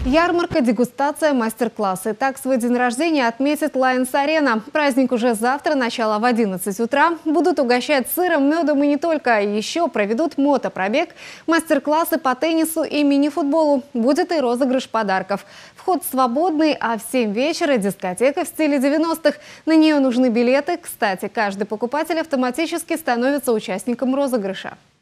Ярмарка, дегустация, мастер-классы. Так свой день рождения отметит Lions Arena. Праздник уже завтра, начало в 11 утра. Будут угощать сыром, медом и не только. Еще проведут мотопробег, мастер-классы по теннису и мини-футболу. Будет и розыгрыш подарков. Вход свободный, а в 7 вечера дискотека в стиле 90-х. На нее нужны билеты. Кстати, каждый покупатель автоматически становится участником розыгрыша.